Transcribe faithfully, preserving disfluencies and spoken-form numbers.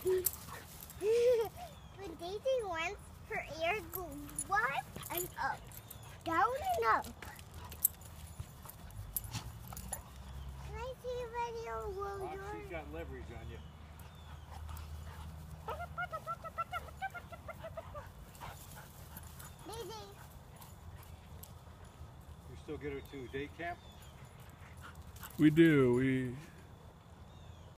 When Daisy wants her air goes up and up, down and up. Can I see a video? Will Fox, yours? she's got leverage on you. Daisy. You still get her to day camp? We do. We